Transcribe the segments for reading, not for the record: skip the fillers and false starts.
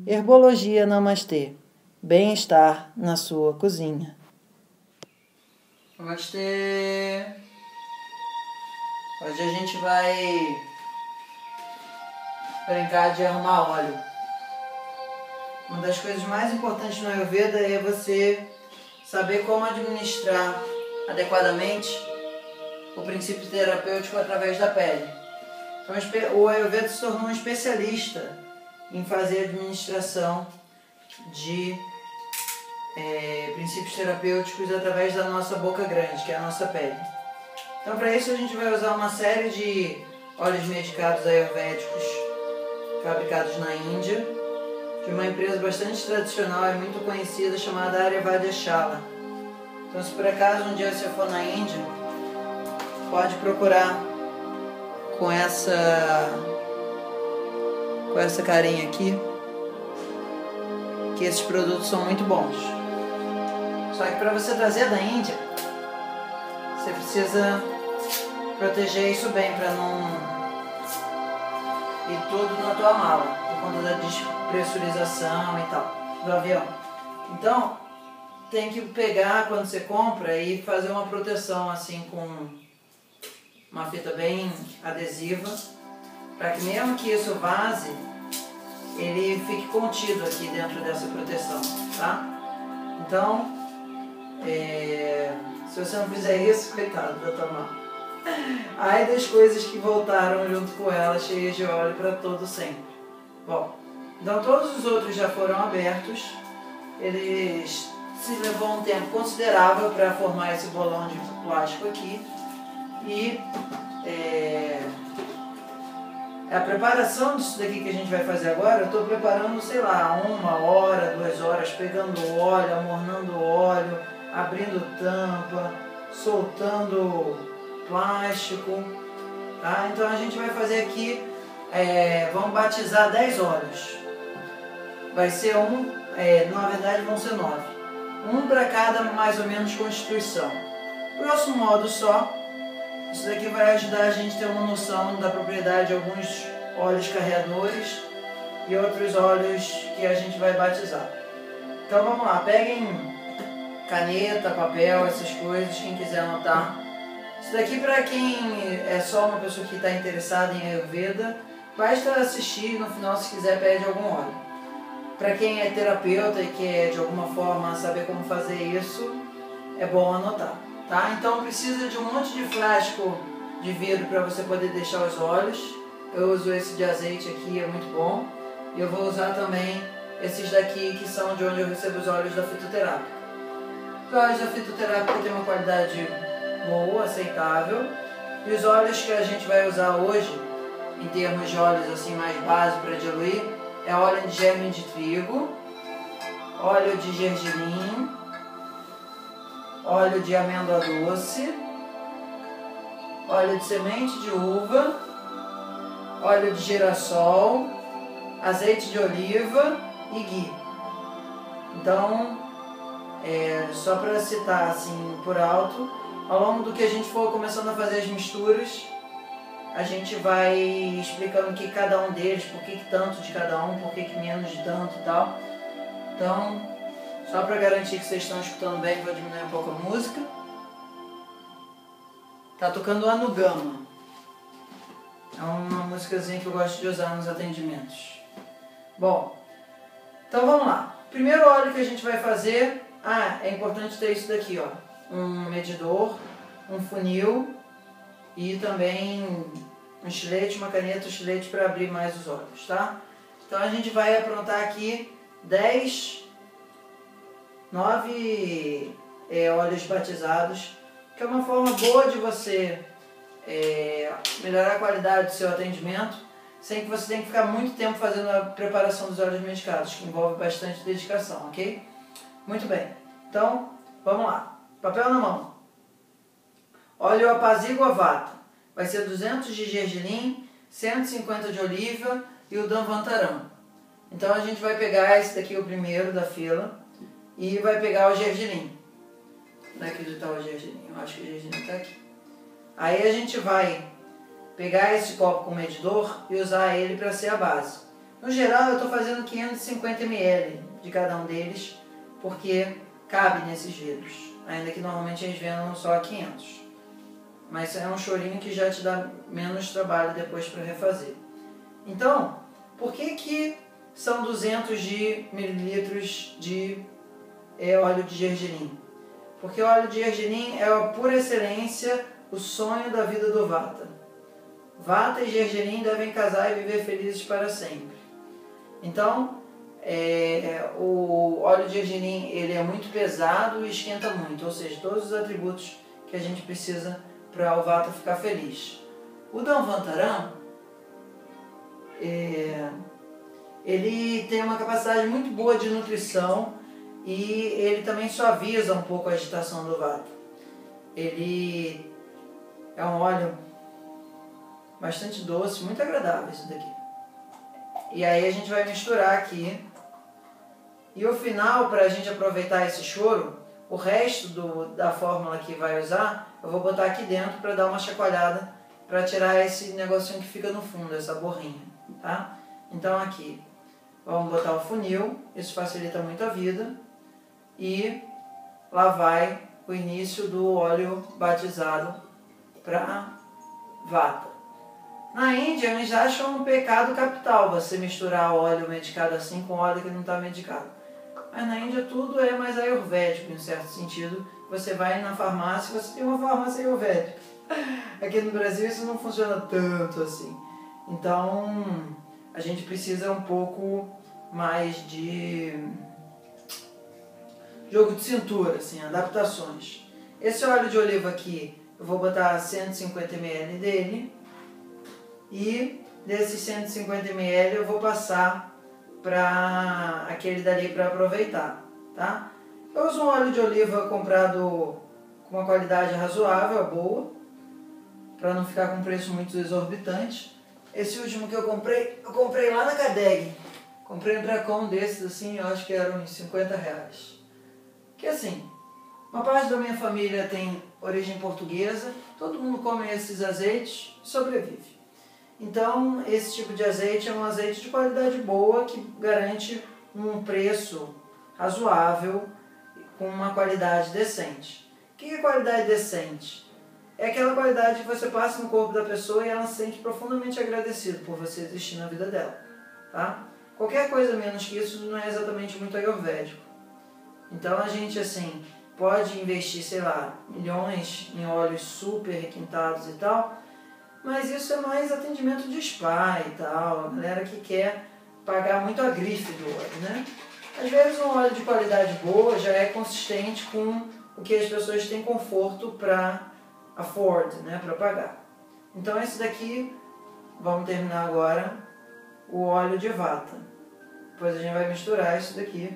Herbologia Namastê. Bem-estar na sua cozinha. Namastê. Hoje a gente vai brincar de arrumar óleo. Uma das coisas mais importantes no Ayurveda é você saber como administrar adequadamente o princípio terapêutico através da pele. Então, o Ayurveda se tornou um especialista em fazer administração de princípios terapêuticos através da nossa boca grande, que é a nossa pele. Então, para isso a gente vai usar uma série de óleos medicados ayurvédicos fabricados na Índia, de uma empresa bastante tradicional e muito conhecida chamada Ayurveda. Então, se por acaso um dia você for na Índia, pode procurar com essa carinha aqui, que esses produtos são muito bons. Só que para você trazer da Índia, você precisa proteger isso bem para não ir tudo na tua mala, por conta da despressurização e tal, do avião. Então, tem que pegar quando você compra e fazer uma proteção assim com uma fita bem adesiva, para que mesmo que isso vaze, ele fique contido aqui dentro dessa proteção, tá? Então, se você não fizer isso, coitado da tua mão. Ai das coisas que voltaram junto com ela, cheias de óleo para todo sempre. Bom, então todos os outros já foram abertos, eles se levou um tempo considerável para formar esse bolão de plástico aqui. E a preparação disso daqui que a gente vai fazer agora, eu estou preparando, sei lá, 1 hora, 2 horas, pegando o óleo, amornando o óleo, abrindo tampa, soltando plástico, tá? Então a gente vai fazer aqui, vamos batizar 10 óleos. Vai ser na verdade vão ser 9. Um para cada mais ou menos constituição. Grosso modo só. Isso daqui vai ajudar a gente a ter uma noção da propriedade de alguns óleos carreadores e outros óleos que a gente vai batizar. Então vamos lá, peguem caneta, papel, essas coisas, quem quiser anotar. Isso daqui, para quem é só uma pessoa que está interessada em Ayurveda, basta assistir, no final, se quiser, pede algum óleo. Para quem é terapeuta e quer de alguma forma saber como fazer isso, é bom anotar. Tá? Então precisa de um monte de frasco de vidro para você poder deixar os óleos. Eu uso esse de azeite aqui, é muito bom. E eu vou usar também esses daqui que são de onde eu recebo os óleos da fitoterápica. Os óleos da fitoterápica têm uma qualidade boa, aceitável. E os óleos que a gente vai usar hoje, em termos de óleos assim mais básicos para diluir, é óleo de germe de trigo, óleo de gergelim, óleo de amêndoa doce, óleo de semente de uva, óleo de girassol, azeite de oliva e ghee. Então, só para citar assim por alto, ao longo do que a gente for começando a fazer as misturas, a gente vai explicando o que cada um deles, por que tanto de cada um, por que menos de tanto e tal. Então, só para garantir que vocês estão escutando bem, vou diminuir um pouco a música. Tá tocando Anugama. É uma músicazinha que eu gosto de usar nos atendimentos. Bom, então vamos lá. Primeiro óleo que a gente vai fazer... é importante ter isso daqui, ó. Um medidor, um funil e também um estilete, uma caneta, um estilete para abrir mais os óleos, tá? Então a gente vai aprontar aqui 9 óleos batizados, que é uma forma boa de você melhorar a qualidade do seu atendimento, sem que você tenha que ficar muito tempo fazendo a preparação dos óleos medicados, que envolve bastante dedicação, ok? Muito bem, então vamos lá, papel na mão. Óleo apazigua vata, vai ser 200 de gergelim, 150 de oliva e o Danvantaram. Então a gente vai pegar esse daqui, o primeiro da fila, e vai pegar o gergelim. Onde é que está o gergelim? Eu acho que o gergelim está aqui. Aí a gente vai pegar esse copo com medidor e usar ele para ser a base. No geral eu estou fazendo 550 ml de cada um deles, porque cabe nesses vidros, ainda que normalmente eles vendam só a 500. Mas é um chorinho que já te dá menos trabalho depois para refazer. Então, por que são 200 ml de óleo de gergelim? Porque o óleo de gergelim é, por excelência, o sonho da vida do Vata. Vata e gergelim devem casar e viver felizes para sempre. Então, o óleo de gergelim ele é muito pesado e esquenta muito, ou seja, todos os atributos que a gente precisa para o Vata ficar feliz. O Dhanvantaram, ele tem uma capacidade muito boa de nutrição e ele também suaviza um pouco a agitação do Vata. Ele é um óleo bastante doce, muito agradável isso daqui. E aí a gente vai misturar aqui. E o final, para a gente aproveitar esse choro, o resto da fórmula que vai usar, eu vou botar aqui dentro para dar uma chacoalhada, para tirar esse negocinho que fica no fundo, essa borrinha, tá? Então aqui, vamos botar o funil, isso facilita muito a vida. E lá vai o início do óleo batizado para Vata. Na Índia, eles acham um pecado capital você misturar óleo medicado assim com óleo que não está medicado. Mas na Índia tudo é mais ayurvédico, em certo sentido. Você vai na farmácia, você tem uma farmácia ayurvédica. Aqui no Brasil isso não funciona tanto assim. Então, a gente precisa um pouco mais de jogo de cintura, assim, adaptações. Esse óleo de oliva aqui, eu vou botar 150 ml dele. E desses 150 ml eu vou passar para aquele dali para aproveitar, tá? Eu uso um óleo de oliva comprado com uma qualidade razoável, boa, para não ficar com preço muito exorbitante. Esse último que eu comprei lá na Cadeg. Comprei um dracão desses assim, eu acho que eram uns 50 reais. Que assim, uma parte da minha família tem origem portuguesa, todo mundo come esses azeites e sobrevive. Então, esse tipo de azeite é um azeite de qualidade boa que garante um preço razoável com uma qualidade decente. O que é qualidade decente? É aquela qualidade que você passa no corpo da pessoa e ela se sente profundamente agradecida por você existir na vida dela. Tá? Qualquer coisa menos que isso não é exatamente muito ayurvédico. Então, a gente assim pode investir, sei lá, milhões em óleos super requintados e tal, mas isso é mais atendimento de spa e tal, a galera que quer pagar muito a grife do óleo, né? Às vezes um óleo de qualidade boa já é consistente com o que as pessoas têm conforto para afford, né? Para pagar. Então esse daqui, vamos terminar agora, o óleo de Vata. Depois a gente vai misturar isso daqui.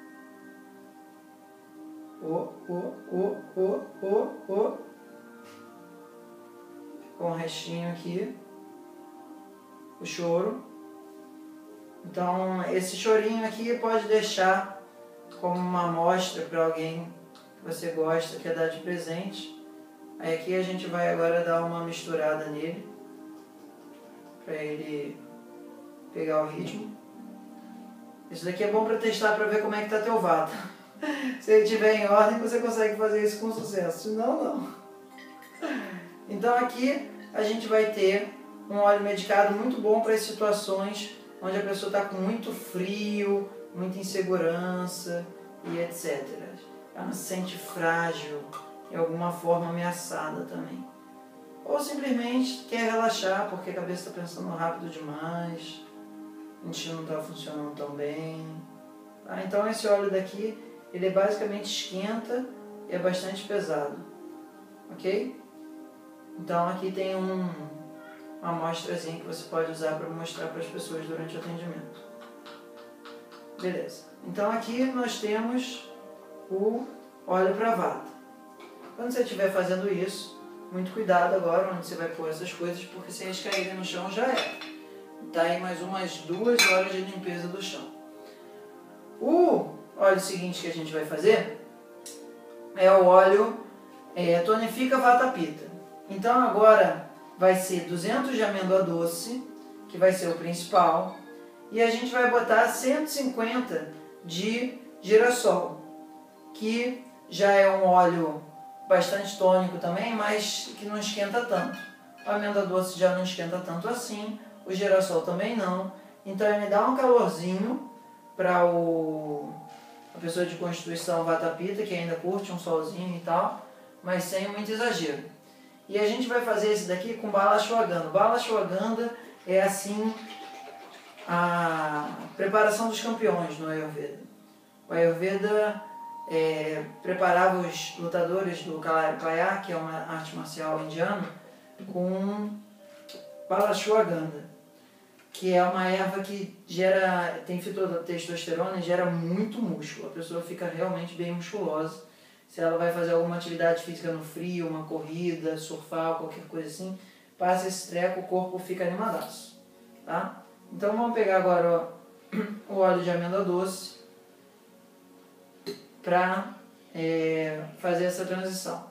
Com o restinho aqui, o choro. Então esse chorinho aqui pode deixar como uma amostra para alguém que você gosta, quer dar de presente. Aí aqui a gente vai agora dar uma misturada nele, para ele pegar o ritmo. Isso daqui é bom para testar, para ver como é que está teu Vata. Se ele estiver em ordem, você consegue fazer isso com sucesso, senão não. Então aqui a gente vai ter um óleo medicado muito bom para as situações onde a pessoa está com muito frio, muita insegurança e etc. Ela se sente frágil, de alguma forma ameaçada também. Ou simplesmente quer relaxar porque a cabeça está pensando rápido demais, a gente não está funcionando tão bem. Tá? Então esse óleo daqui, ele basicamente esquenta e é bastante pesado. Ok? Então aqui tem uma amostrazinha que você pode usar para mostrar para as pessoas durante o atendimento. Beleza. Então aqui nós temos o óleo para Vata. Quando você estiver fazendo isso, muito cuidado agora onde você vai pôr essas coisas, porque se eles caírem no chão já é. Tá aí mais umas 2 horas de limpeza do chão. O óleo seguinte que a gente vai fazer é o óleo Tonifica Vata Pitta. Então agora vai ser 200 de amêndoa doce, que vai ser o principal, e a gente vai botar 150 de girassol, que já é um óleo bastante tônico também, mas que não esquenta tanto. A amêndoa doce já não esquenta tanto assim, o girassol também não. Então ele dá um calorzinho para a pessoa de constituição Vata Pitta, que ainda curte um solzinho e tal, mas sem muito exagero. E a gente vai fazer esse daqui com bala ashwagandha. Bala ashwagandha é assim a preparação dos campeões no Ayurveda. O Ayurveda preparava os lutadores do Kaya, que é uma arte marcial indiana, com bala ashwagandha, que é uma erva que tem fitotestosterona e gera muito músculo. A pessoa fica realmente bem musculosa. Se ela vai fazer alguma atividade física no frio, uma corrida, surfar, qualquer coisa assim, passa esse treco, o corpo fica animadaço, tá? Então vamos pegar agora o óleo de amêndoa doce para fazer essa transição.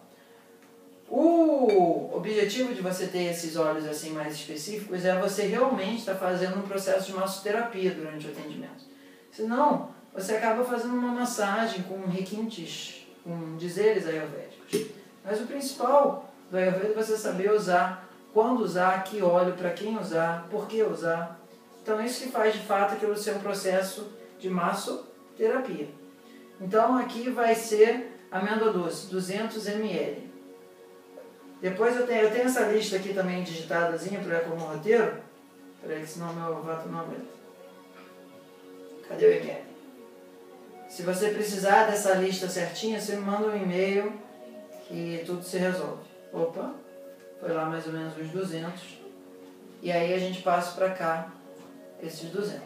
O objetivo de você ter esses óleos assim mais específicos é você realmente estar fazendo um processo de massoterapia durante o atendimento. Senão, você acaba fazendo uma massagem com requintes, com dizeres ayurvédicos. Mas o principal do Ayurveda é você saber usar, quando usar, que óleo, para quem usar, por que usar. Então isso que faz de fato aquilo ser um processo de massoterapia. Então aqui vai ser amêndoa doce, 200 ml. Depois eu tenho essa lista aqui também digitadazinha para como roteiro. Peraí que senão meu vato não aguenta. Cadê o ml? Se você precisar dessa lista certinha, você me manda um e-mail que tudo se resolve. Opa, foi lá mais ou menos uns 200. E aí a gente passa para cá esses 200.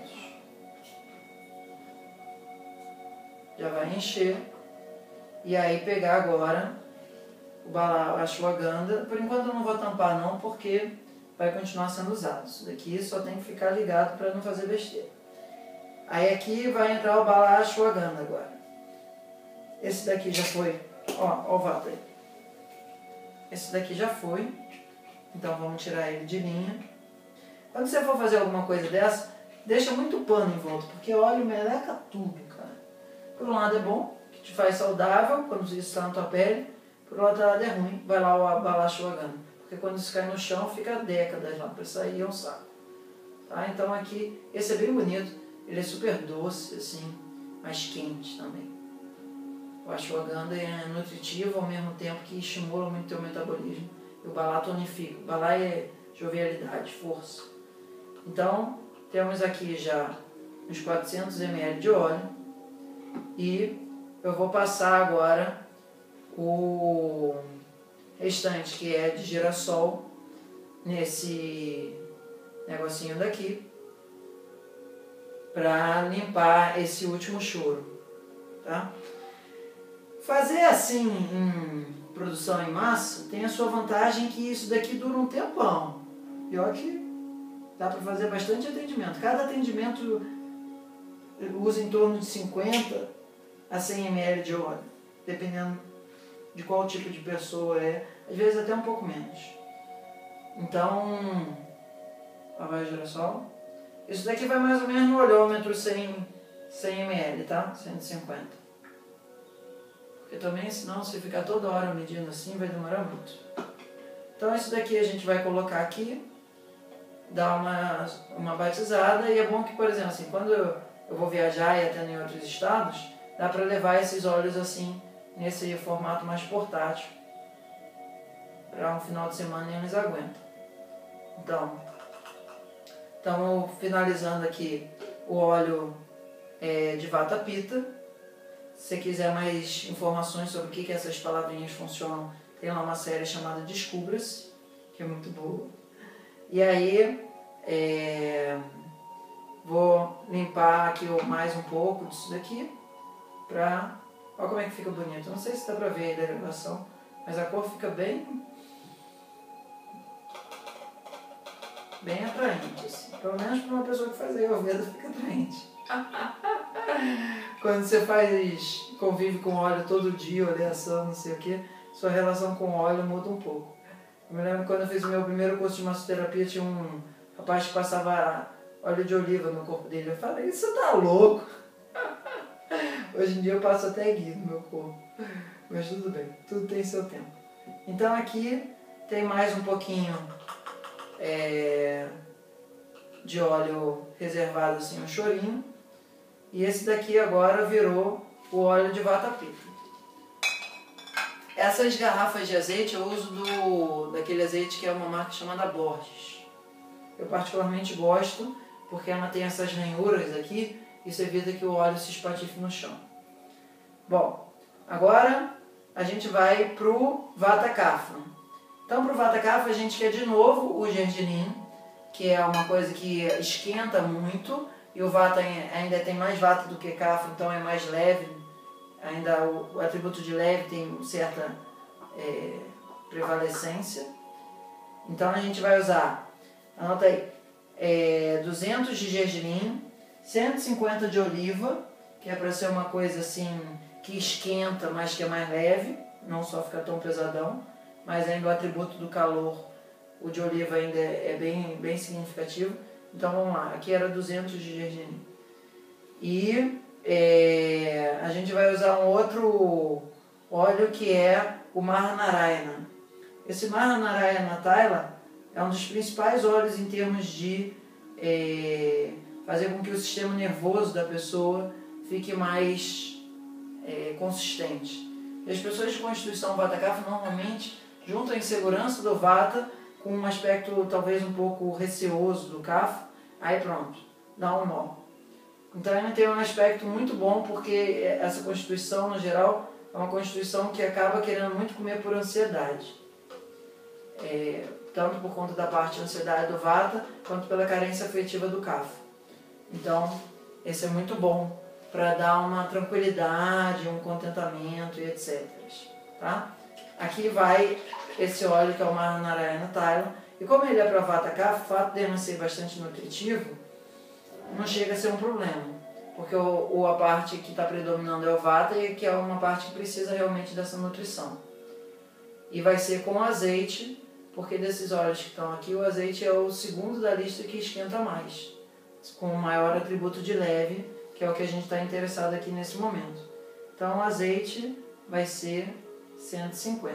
Já vai encher. E aí pegar agora o bala ashwagandha. Por enquanto eu não vou tampar não, porque vai continuar sendo usado. Isso daqui só tem que ficar ligado para não fazer besteira. Aí aqui vai entrar o bala ashwagandha agora. Esse daqui já foi. Ó o vato aí. Esse daqui já foi. Então vamos tirar ele de linha. Quando você for fazer alguma coisa dessa, deixa muito pano em volta, porque óleo meleca tudo, cara. Por um lado é bom, que te faz saudável quando isso está na tua pele. Por outro lado é ruim, vai lá o bala ashwagandha. Porque quando isso cai no chão, fica décadas lá para sair, é um saco. Tá? Então aqui, esse é bem bonito. Ele é super doce, assim, mas quente também. O ashwagandha é nutritivo ao mesmo tempo que estimula muito o teu metabolismo. E o bala tonifica. O bala é jovialidade, força. Então, temos aqui já uns 400 ml de óleo. E eu vou passar agora o restante, que é de girassol, nesse negocinho daqui, para limpar esse último choro, tá? Fazer assim em produção em massa tem a sua vantagem, que isso daqui dura um tempão. Pior que dá para fazer bastante atendimento. Cada atendimento usa em torno de 50 a 100 ml de óleo, dependendo de qual tipo de pessoa é, às vezes até um pouco menos. Então, lavagem de girassol. Isso daqui vai mais ou menos no olhômetro 100 ml, tá? 150. Porque também, senão, se ficar toda hora medindo assim, vai demorar muito. Então, isso daqui a gente vai colocar aqui, dar uma batizada, e é bom que, por exemplo, assim, quando eu vou viajar e até em outros estados, dá para levar esses óleos assim, nesse formato mais portátil, para um final de semana e eles aguentam. Então, estamos finalizando aqui o óleo de Vata Pitta. Se você quiser mais informações sobre o que essas palavrinhas funcionam, tem lá uma série chamada Descubra-se, que é muito boa. E aí, vou limpar aqui mais um pouco disso daqui, pra... Olha como é que fica bonito. Não sei se dá pra ver aí da gravação, mas a cor fica bem atraente, assim. Pelo menos para uma pessoa que faz Ayurveda fica atraente. Quando você convive com óleo todo dia, oleação, não sei o que, sua relação com o óleo muda um pouco. Eu me lembro quando eu fiz o meu primeiro curso de massoterapia, tinha um rapaz que passava óleo de oliva no corpo dele. Eu falei, você tá louco? Hoje em dia eu passo até ghee no meu corpo. Mas tudo bem, tudo tem seu tempo. Então aqui tem mais um pouquinho de óleo reservado assim, um chorinho. E esse daqui agora virou o óleo de Vata Pitta. Essas garrafas de azeite eu uso daquele azeite que é uma marca chamada Borges. Eu particularmente gosto porque ela tem essas ranhuras aqui, isso evita que o óleo se espatife no chão. Bom, agora a gente vai para o Vata Kapha. Então para o Vata Kapha a gente quer de novo o gergelim, que é uma coisa que esquenta muito, e o Vata ainda tem mais Vata do que Kapha, então é mais leve. Ainda o atributo de leve tem certa prevalecência. Então a gente vai usar, anota aí, 200 de gergelim, 150 de oliva, que é para ser uma coisa assim que esquenta, mas que é mais leve, não só fica tão pesadão, mas ainda o atributo do calor, o de oliva ainda é bem significativo. Então vamos lá, aqui era 200 de gergelim. E a gente vai usar um outro óleo que é o Mahanarayana. Esse Mahanarayana Taila é um dos principais óleos em termos de fazer com que o sistema nervoso da pessoa fique mais consistente. E as pessoas de constituição Vata Kapha normalmente juntam a insegurança do Vata com um aspecto talvez um pouco receoso do Kapha, aí pronto, dá um nó. Então ele tem um aspecto muito bom porque essa constituição, no geral, é uma constituição que acaba querendo muito comer por ansiedade. Tanto por conta da parte de ansiedade do Vata, quanto pela carência afetiva do Kapha. Então, esse é muito bom para dar uma tranquilidade, um contentamento e etc. Tá? Aqui vai esse óleo que é o Mahanarayana Taila. E como ele é para Vata Kapha, o fato dele ser bastante nutritivo, não chega a ser um problema, porque a parte que está predominando é o Vata e que é uma parte que precisa realmente dessa nutrição. E vai ser com azeite, porque desses óleos que estão aqui, o azeite é o segundo da lista que esquenta mais, com o maior atributo de leve, que é o que a gente está interessado aqui nesse momento. Então o azeite vai ser 150.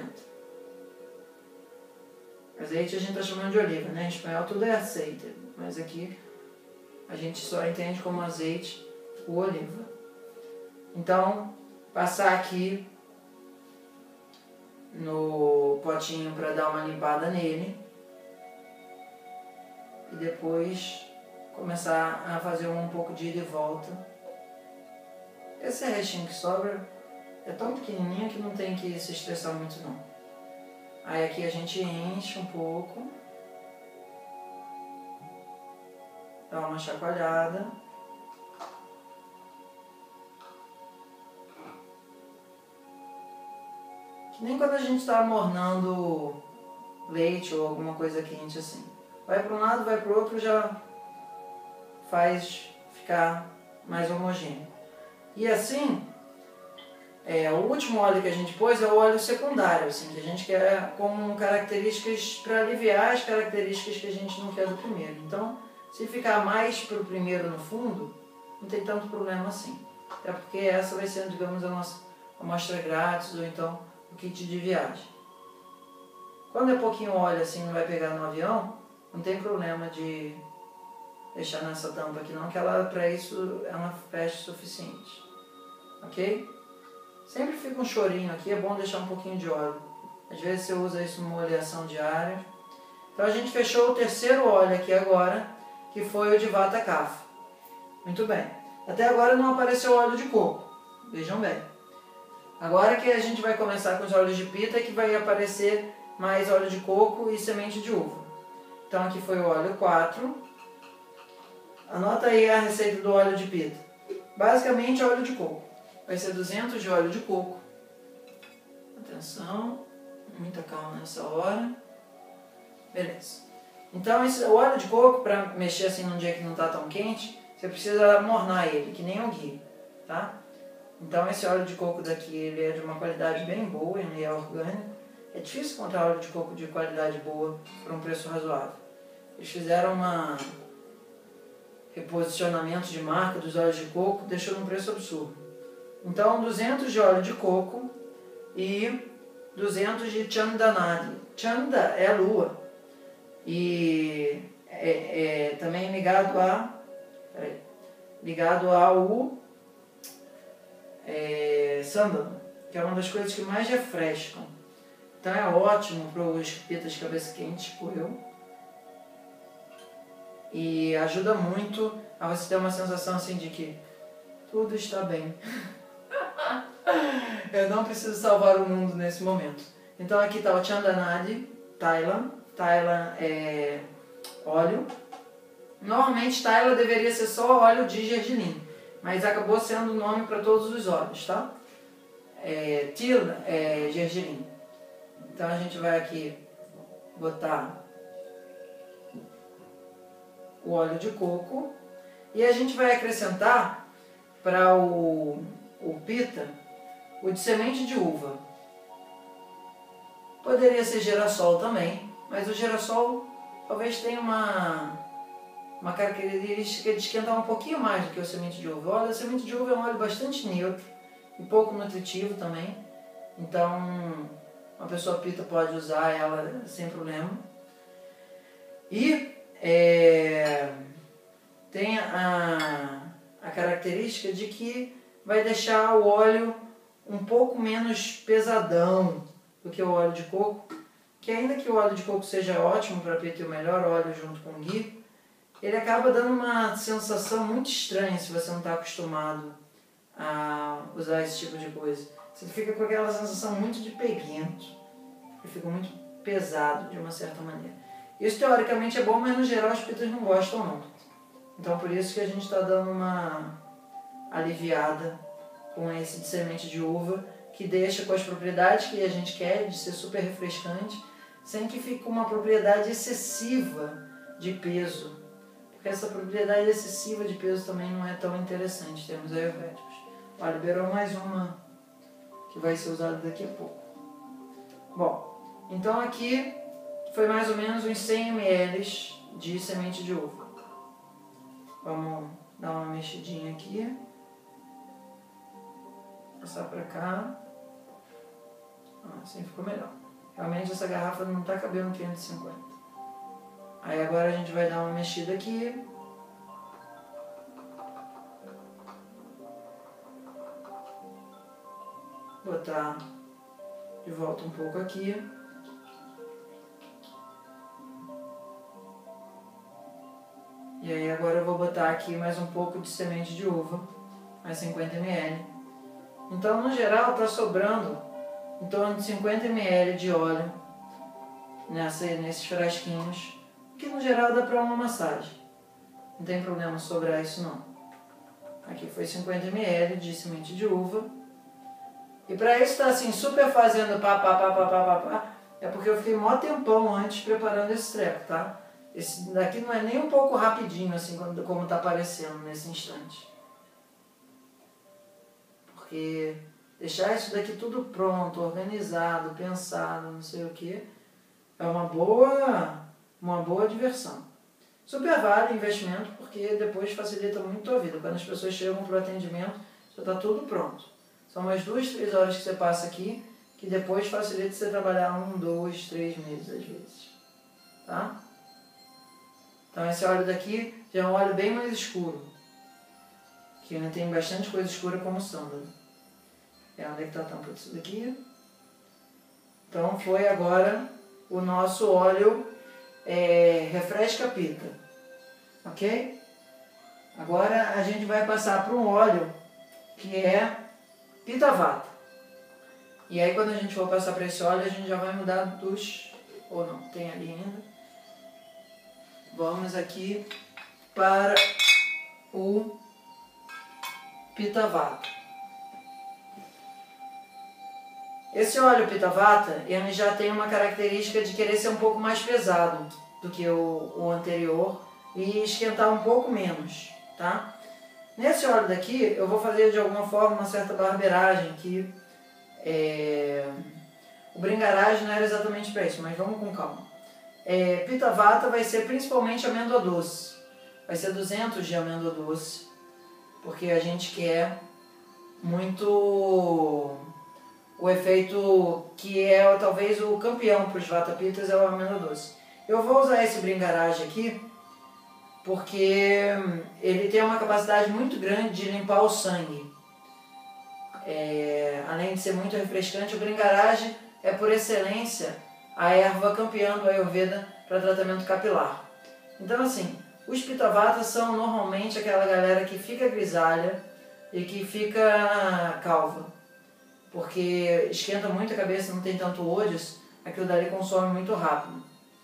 Azeite a gente está chamando de oliva, né? Em espanhol tudo é aceite, mas aqui a gente só entende como azeite o oliva. Então, passar aqui no potinho para dar uma limpada nele. E depois começar a fazer um pouco de ida e volta. Esse restinho que sobra é tão pequenininho que não tem que se estressar muito não. Aí aqui a gente enche um pouco. Dá uma chacoalhada. Que nem quando a gente está mornando leite ou alguma coisa quente assim. Vai para um lado, vai para o outro, já faz ficar mais homogêneo. E assim, o último óleo que a gente pôs é o óleo secundário, assim, que a gente quer com características para aliviar as características que a gente não quer do primeiro. Então, se ficar mais para o primeiro no fundo, não tem tanto problema assim. Até porque essa vai ser, digamos, a nossa amostra grátis ou então o kit de viagem. Quando é pouquinho óleo assim, não vai pegar no avião, não tem problema de deixar nessa tampa aqui não, que ela, para isso, ela fecha o suficiente. Ok? Sempre fica um chorinho aqui, é bom deixar um pouquinho de óleo. Às vezes você usa isso numa oleação diária. Então a gente fechou o terceiro óleo aqui agora, que foi o de Vata Kapha. Muito bem. Até agora não apareceu óleo de coco. Vejam bem. Agora que a gente vai começar com os óleos de Pitta, que vai aparecer mais óleo de coco e semente de uva. Então aqui foi o óleo 4. Anota aí a receita do óleo de Pitta. Basicamente óleo de coco. Vai ser 200 de óleo de coco. Atenção, muita calma nessa hora. Beleza. Então o óleo de coco, para mexer assim num dia que não está tão quente, você precisa mornar ele, que nem o ghee, tá? Então esse óleo de coco daqui, ele é de uma qualidade bem boa, ele é orgânico. É difícil encontrar óleo de coco de qualidade boa por um preço razoável. Eles fizeram reposicionamento de marca dos óleos de coco, deixou num preço absurdo. Então 200 de óleo de coco e 200 de Chandanadi. Chanda é a lua e também ligado ao sândalo, que é uma das coisas que mais refrescam. Então é ótimo para os pitas de cabeça quente, tipo eu. E ajuda muito a você ter uma sensação assim de que tudo está bem. Eu não preciso salvar o mundo nesse momento. Então aqui está o Chandanadi, Thailand. Thailand é óleo. Normalmente Thailand deveria ser só óleo de gergelim, mas acabou sendo o nome para todos os óleos, tá? Til é gergelim. Então a gente vai aqui botar o óleo de coco e a gente vai acrescentar para o pita o de semente de uva. Poderia ser girassol também, mas o girassol talvez tenha uma característica de esquentar um pouquinho mais do que o semente de uva. O óleo da semente de uva é um óleo bastante neutro e pouco nutritivo também, então uma pessoa pita pode usar ela sem problema. E tem a característica de que vai deixar o óleo um pouco menos pesadão do que o óleo de coco, que ainda que o óleo de coco seja ótimo para pita e o melhor óleo junto com o ghee, ele acaba dando uma sensação muito estranha se você não está acostumado a usar esse tipo de coisa. Você fica com aquela sensação muito de peguento, ele fica muito pesado de uma certa maneira. Isso teoricamente é bom, mas no geral os pitas não gostam não. Então por isso que a gente está dando uma aliviada com esse de semente de uva, que deixa com as propriedades que a gente quer, de ser super refrescante, sem que fique com uma propriedade excessiva de peso. Porque essa propriedade excessiva de peso também não é tão interessante em termos ayurvédicos. Ó, liberou mais uma que vai ser usada daqui a pouco. Bom, então aqui foi mais ou menos uns 100 ml de semente de uva. Vamos dar uma mexidinha aqui. Passar pra cá. Assim ficou melhor. Realmente essa garrafa não está cabendo 550. Aí agora a gente vai dar uma mexida aqui. Botar de volta um pouco aqui. E aí agora eu vou botar aqui mais um pouco de semente de uva, mais 50 ml. Então no geral está sobrando em torno de 50 ml de óleo nesses frasquinhos, que no geral dá para uma massagem. Não tem problema sobrar isso não. Aqui foi 50 ml de semente de uva. E para isso estar assim super fazendo pá, é porque eu fiquei mó tempão antes preparando esse treco, tá? Esse daqui não é nem um pouco rapidinho assim como está aparecendo nesse instante. Porque deixar isso daqui tudo pronto, organizado, pensado, não sei o que, é uma boa diversão. Super vale o investimento porque depois facilita muito a vida. Quando as pessoas chegam para o atendimento, já está tudo pronto. São umas 2, 3 horas que você passa aqui, que depois facilita você trabalhar 1, 2, 3 meses às vezes. Tá? Então esse óleo daqui já é um óleo bem mais escuro, que ainda tem bastante coisa escura como sândalo. Onde é que está a tampa disso daqui? Então foi agora o nosso óleo refresca pita, ok? Agora a gente vai passar para um óleo que é Pitta Vata. E aí quando a gente for passar para esse óleo a gente já vai mudar ou não, tem ali ainda. Vamos aqui para o Pitta Vata. Esse óleo Pitta Vata, ele já tem uma característica de querer ser um pouco mais pesado do que o anterior e esquentar um pouco menos, tá? Nesse óleo daqui, eu vou fazer de alguma forma uma certa barbeiragem que o bringaragem não era exatamente para isso, mas vamos com calma. Pitta Vata vai ser principalmente amêndoa doce, vai ser 200 de amêndoa doce, porque a gente quer muito o efeito que é talvez o campeão para os Vata Pittas, é o amêndoa doce. Eu vou usar esse Bringarage aqui porque ele tem uma capacidade muito grande de limpar o sangue. Além de ser muito refrescante, o Bringarage é por excelência a erva campeã do Ayurveda para tratamento capilar. Então assim, os Pitta Vata são normalmente aquela galera que fica grisalha e que fica calva, porque esquenta muito a cabeça, não tem tanto ódios, aquilo dali consome muito rápido.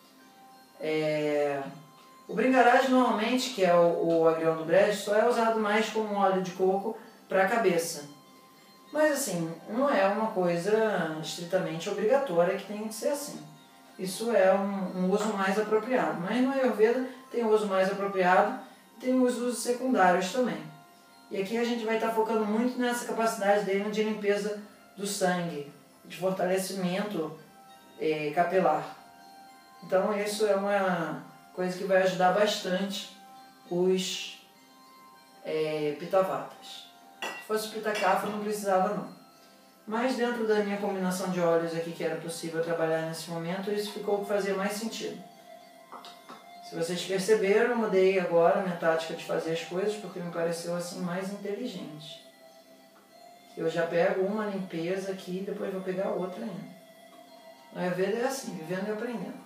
O Bringarage normalmente, que é o agrião do brejo, só é usado mais como óleo de coco para a cabeça. Mas assim, não é uma coisa estritamente obrigatória que tem que ser assim. Isso é um uso mais apropriado. Mas no Ayurveda tem uso mais apropriado e tem os usos secundários também. E aqui a gente vai estar focando muito nessa capacidade dele de limpeza do sangue, de fortalecimento capilar. Então isso é uma coisa que vai ajudar bastante os Pitta Vatas. Se fosse Pitta Kapha não precisava não. Mas dentro da minha combinação de óleos aqui que era possível trabalhar nesse momento, isso ficou o que fazia mais sentido. Se vocês perceberam, eu mudei agora a minha tática de fazer as coisas porque me pareceu assim mais inteligente. Eu já pego uma limpeza aqui e depois vou pegar outra ainda. No Ayurveda é assim, vivendo e aprendendo.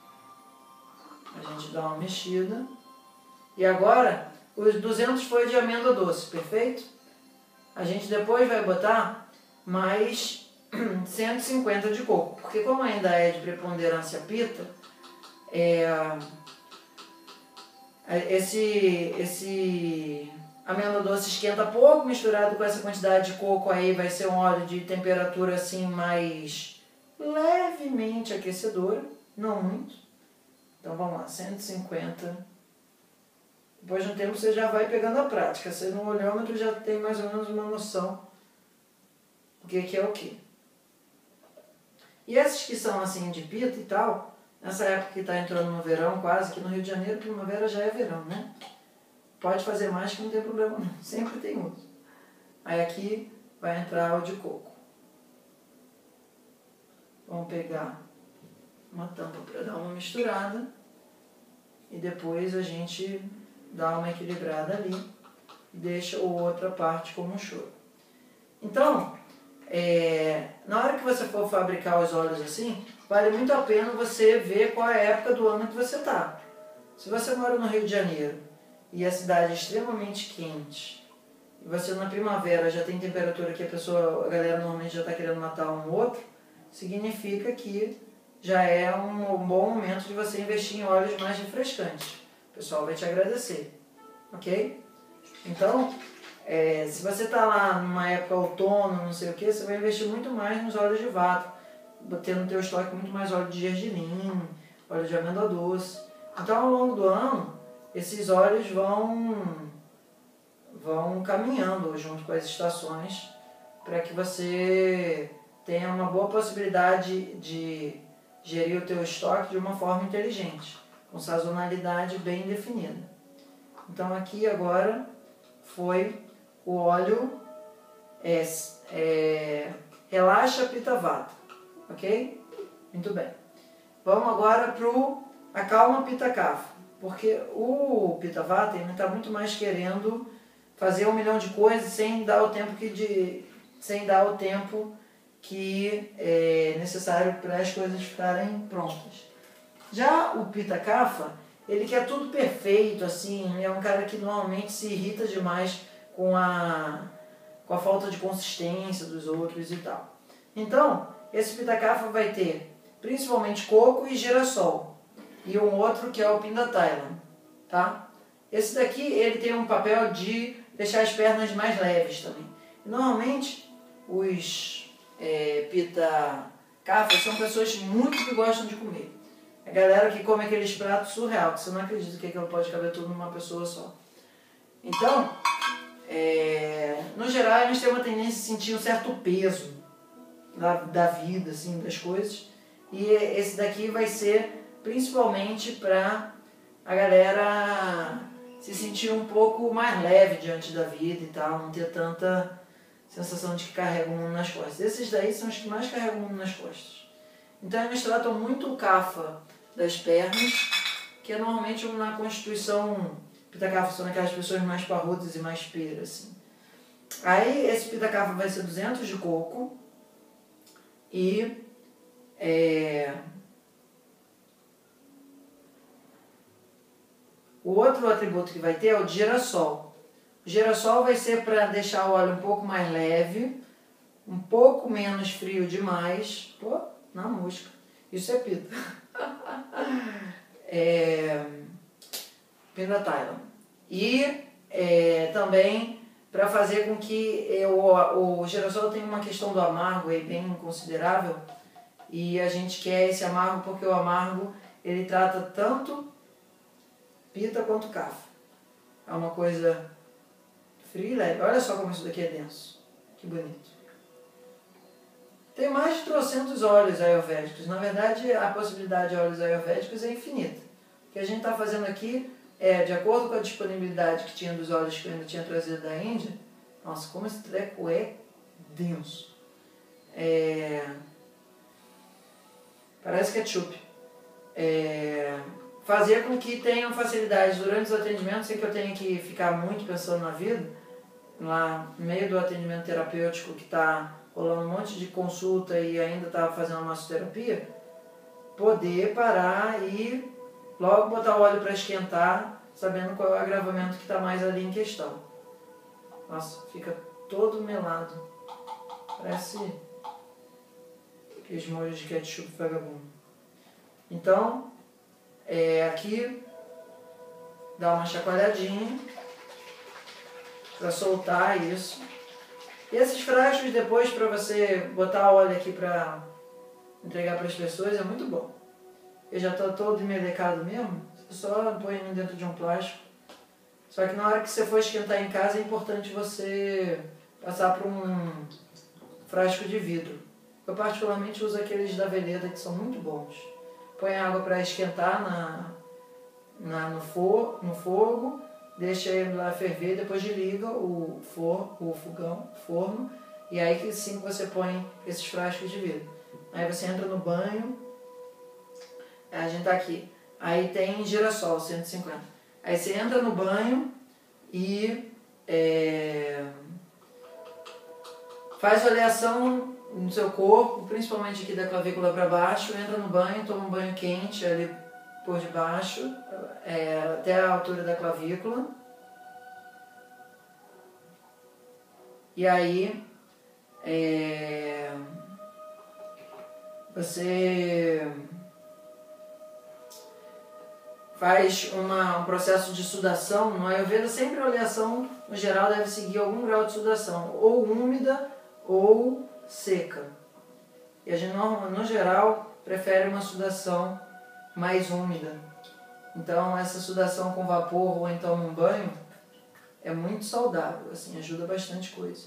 A gente dá uma mexida. E agora, os 200 foi de amêndoa doce, perfeito? A gente depois vai botar mais 150 de coco. Porque como ainda é de preponderância Pitta, esse amêndoa doce esquenta pouco, misturado com essa quantidade de coco aí vai ser um óleo de temperatura assim mais levemente aquecedora, não muito. Então vamos lá, 150. Depois de um tempo você já vai pegando a prática. Você no olhômetro já tem mais ou menos uma noção do que é o que. E esses que são assim de Pitta e tal, nessa época que está entrando no verão quase, que no Rio de Janeiro primavera já é verão, né? Pode fazer mais que não tem problema não, sempre tem uso. Aí aqui vai entrar o de coco. Vamos pegar uma tampa para dar uma misturada e depois a gente dá uma equilibrada ali e deixa a outra parte como um choro. Então, na hora que você for fabricar os óleos assim, vale muito a pena você ver qual é a época do ano que você está. Se você mora no Rio de Janeiro e a cidade é extremamente quente, e você na primavera já tem temperatura que a galera normalmente já está querendo matar um outro, significa que já é um bom momento de você investir em óleos mais refrescantes. O pessoal vai te agradecer, ok? Então, se você está lá numa época outono, não sei o que, você vai investir muito mais nos óleos de Vata, tendo no teu estoque muito mais óleo de gergelim, óleo de amêndoa doce. Então, ao longo do ano, esses óleos vão caminhando junto com as estações para que você tenha uma boa possibilidade de gerir o teu estoque de uma forma inteligente, com sazonalidade bem definida. Então aqui agora foi o óleo Relaxa Pitta Vata, ok? Muito bem. Vamos agora para o Acalma Pitta Kapha, porque o Pitta Vata está muito mais querendo fazer 1 milhão de coisas sem dar o tempo que é necessário para as coisas ficarem prontas. Já o Pitta Kapha, ele quer tudo perfeito, assim, é um cara que normalmente se irrita demais com a falta de consistência dos outros e tal. Então, esse Pitta Kapha vai ter principalmente coco e girassol, e um outro que é o Pinda Thailand, tá? Esse daqui, ele tem um papel de deixar as pernas mais leves também. E, normalmente, os Pitta Kapha são pessoas muito que gostam de comer. A galera que come aqueles pratos surreal, que você não acredita que aquilo pode caber tudo numa pessoa só. Então, no geral, eles têm uma tendência a sentir um certo peso da vida, assim, das coisas. E esse daqui vai ser principalmente para a galera se sentir um pouco mais leve diante da vida e tal, não ter tanta sensação de que carrega o mundo nas costas. Esses daí são os que mais carregam o mundo nas costas. Então eles tratam muito o kapha das pernas, que é normalmente na constituição, Pitta Kapha são aquelas pessoas mais parrudas e mais pera, assim. Aí esse Pitta Kapha vai ser 200 de coco e o outro atributo que vai ter é o de girassol. O girassol vai ser para deixar o óleo um pouco mais leve, um pouco menos frio demais. Pô, na mosca. Isso é pita. Pinda Thailand. E também para fazer com que o girassol tenha uma questão do amargo aí bem considerável. E a gente quer esse amargo porque o amargo ele trata tanto Pitta quanto kapha. É uma coisa fria e leve. Olha só como isso daqui é denso. Que bonito. Tem mais de 300 óleos ayurvédicos. Na verdade, a possibilidade de óleos ayurvédicos é infinita. O que a gente está fazendo aqui é, de acordo com a disponibilidade que tinha dos óleos que eu ainda tinha trazido da Índia. Nossa, como esse treco é denso. Parece ketchup. Fazer com que tenham facilidade durante os atendimentos, sem que eu tenha que ficar muito pensando na vida, lá no meio do atendimento terapêutico que está rolando um monte de consulta e ainda está fazendo uma massoterapia, poder parar e logo botar o óleo para esquentar, sabendo qual é o agravamento que está mais ali em questão. Nossa, fica todo melado. Parece aqueles molhos de ketchup vagabundo. Então, aqui dá uma chacoalhadinha para soltar isso. E esses frascos depois para você botar óleo aqui para entregar para as pessoas é muito bom. Eu já estou todo melecado mesmo, você só põe dentro de um plástico. Só que na hora que você for esquentar em casa é importante você passar por um frasco de vidro. Eu particularmente uso aqueles da Veleda que são muito bons. Põe água para esquentar no fogo, deixa ele lá ferver, depois desliga o forno, e aí que sim você põe esses frascos de vidro. Aí você entra no banho, a gente tá aqui, aí tem girassol, 150. Aí você entra no banho e faz oleação no seu corpo, principalmente aqui da clavícula para baixo, entra no banho, toma um banho quente ali por debaixo, até a altura da clavícula. E aí você faz um processo de sudação. No Ayurveda sempre a oleação no geral deve seguir algum grau de sudação, ou úmida ou seca. E a gente no geral prefere uma sudação mais úmida. Então essa sudação com vapor ou então num banho é muito saudável, assim, ajuda bastante coisa.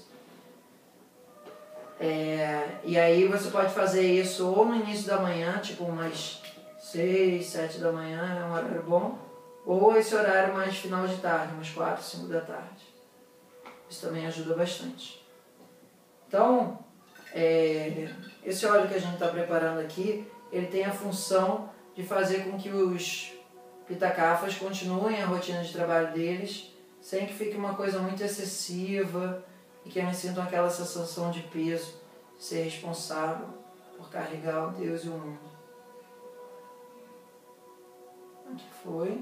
E aí você pode fazer isso ou no início da manhã, tipo umas 6, 7 da manhã, é um horário bom, ou esse horário mais final de tarde, umas 4, 5 da tarde. Isso também ajuda bastante. Então, esse óleo que a gente está preparando aqui, ele tem a função de fazer com que os Pitta Kaphas continuem a rotina de trabalho deles, sem que fique uma coisa muito excessiva e que eles sintam aquela sensação de peso, de ser responsável por carregar o Deus e o mundo. O que foi?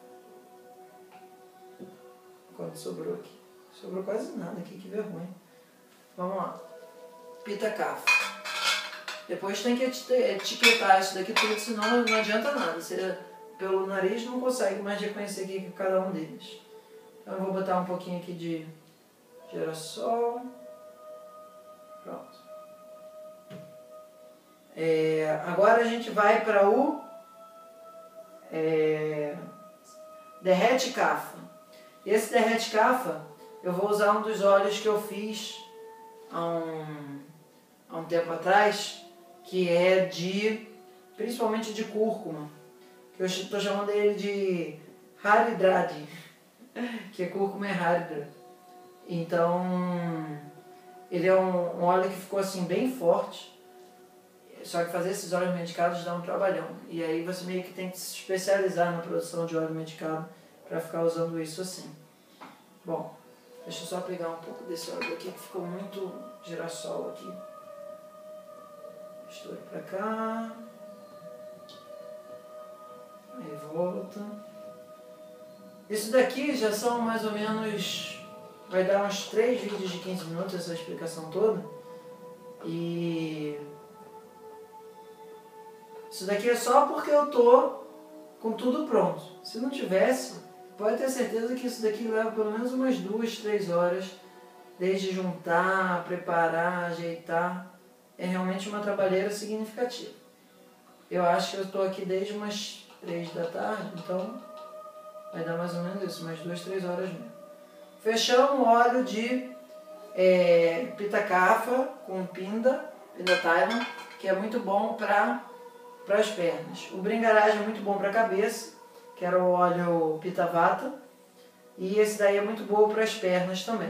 Quanto sobrou aqui? Sobrou quase nada aqui, que vergonha. Vamos lá. Pitta Kapha. Depois tem que etiquetar isso daqui tudo, senão não adianta nada. Você, pelo nariz, não consegue mais reconhecer aqui cada um deles. Então eu vou botar um pouquinho aqui de girassol. Pronto. Agora a gente vai para o derrete kapha. Esse derrete kapha, eu vou usar um dos óleos que eu fiz há um tempo atrás, que é principalmente de cúrcuma, que eu estou chamando ele de Haridradi. que é cúrcuma errárida. Então, ele é um óleo que ficou assim bem forte, só que fazer esses óleos medicados dá um trabalhão. E aí você meio que tem que se especializar na produção de óleo medicado para ficar usando isso assim. Bom, deixa eu só pegar um pouco desse óleo aqui que ficou muito girassol aqui. Mistura pra cá. Aí volta. Isso daqui já são mais ou menos... Vai dar uns 3 vídeos de 15 minutos essa explicação toda. E... Isso daqui é só porque eu tô com tudo pronto. Se não tivesse, pode ter certeza que isso daqui leva pelo menos umas 2, 3 horas. Desde juntar, preparar, ajeitar. É realmente uma trabalheira significativa. Eu acho que eu estou aqui desde umas 3 da tarde, então vai dar mais ou menos isso, umas 2, 3 horas mesmo. Fechamos o óleo de pitacafa com pinda Thailand, que é muito bom para as pernas. O Bringarage é muito bom para a cabeça, que era o óleo Pitavata, e esse daí é muito bom para as pernas também.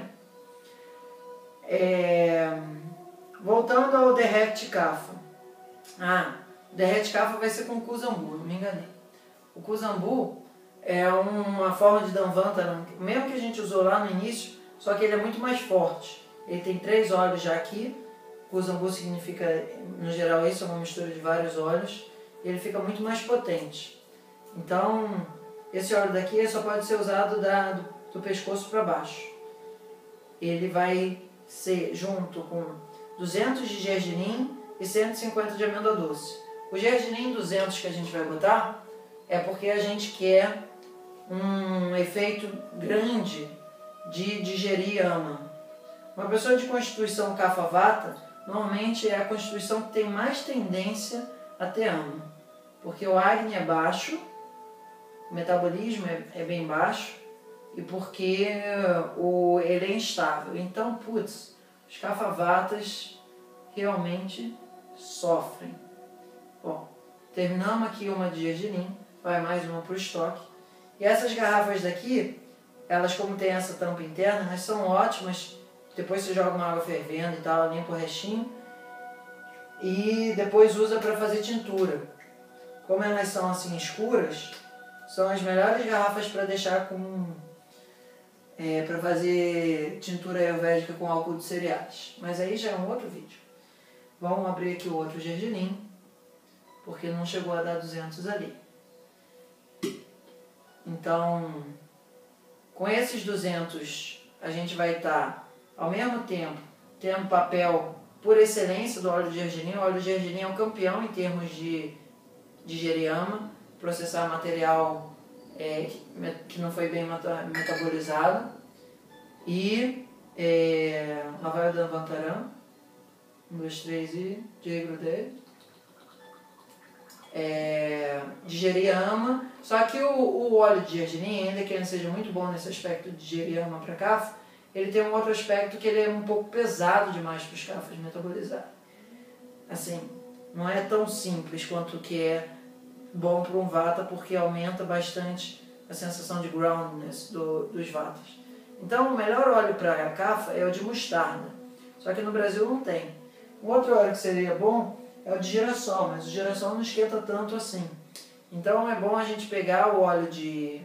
Voltando ao Derrete Kafa. O Derrete Kafa vai ser com Kuzambu, não me enganei. O Kuzambu é uma forma de Danvantaram, mesmo que a gente usou lá no início, só que ele é muito mais forte. Ele tem 3 óleos já aqui. Kuzambu significa, no geral, isso é uma mistura de vários óleos. E ele fica muito mais potente. Então, esse óleo daqui só pode ser usado do pescoço para baixo. Ele vai ser junto com 200 de gergelim e 150 de amêndoa doce. O gergelim 200 que a gente vai botar é porque a gente quer um efeito grande de digerir ama. Uma pessoa de constituição Kapha-Vata, normalmente é a constituição que tem mais tendência a ter ama. Porque o Agni é baixo, o metabolismo é bem baixo, e porque ele é instável. Então, os Kapha-Vatas realmente sofrem. Bom, terminamos aqui uma de gergelim, vai mais uma para o estoque. E essas garrafas daqui, elas como tem essa tampa interna, elas são ótimas. Depois você joga uma água fervendo e tal, limpa o restinho. E depois usa para fazer tintura. Como elas são assim escuras, são as melhores garrafas para deixar para fazer tintura ayurvédica com álcool de cereais. Mas aí já é um outro vídeo. Vamos abrir aqui o outro gergelim, porque não chegou a dar 200 ali. Então, com esses 200, a gente vai estar, ao mesmo tempo, tendo papel por excelência do óleo de gergelim. O óleo de gergelim é um campeão em termos de geriyama, processar material que não foi bem metabolizado. E lá vai o Danvantaram. 1, 2, 3 e Jai de geriyama. Só que o óleo de gergelim, ainda que ele seja muito bom nesse aspecto de geriyama para kapha, ele tem um outro aspecto que ele é um pouco pesado demais para os kaphas metabolizar. Assim, não é tão simples quanto que é bom para um vata, porque aumenta bastante a sensação de groundness dos vatas. Então, o melhor óleo para kapha é o de mostarda, só que no Brasil não tem. Um outro óleo que seria bom é o de girassol, mas o girassol não esquenta tanto assim. Então é bom a gente pegar o óleo de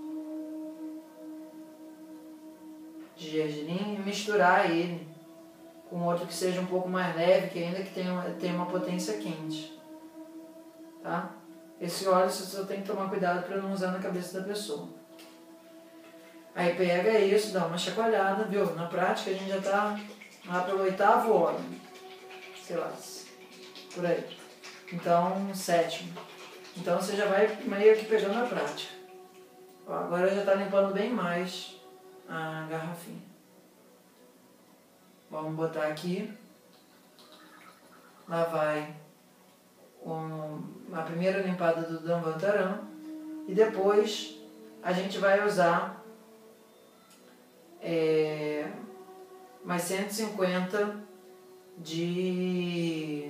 gergelim e misturar ele com outro que seja um pouco mais leve, que ainda que tenha uma potência quente. Tá? Esse óleo você só tem que tomar cuidado para não usar na cabeça da pessoa. Aí pega isso, dá uma chacoalhada, viu? Na prática a gente já está lá pelo 8º óleo. Sei lá, por aí. Então, 7º. Então você já vai meio que pegando a prática. Ó, agora já está limpando bem mais a garrafinha. Vamos botar aqui. Lá vai a primeira limpada do Danvantaram. E depois a gente vai usar mais 150 de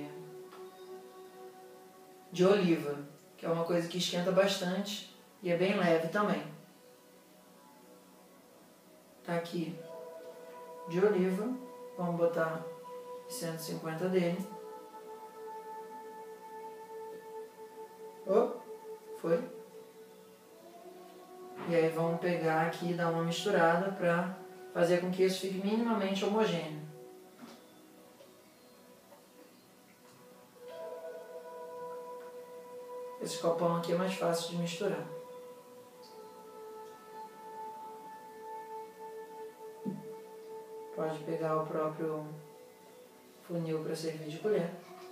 oliva, que é uma coisa que esquenta bastante e é bem leve também. aqui de oliva. Vamos botar 150 dele. Oh, foi. E aí vamos pegar aqui e dar uma misturada para fazer com que isso fique minimamente homogêneo. Esse copão aqui é mais fácil de misturar. Pode pegar o próprio funil para servir de colher.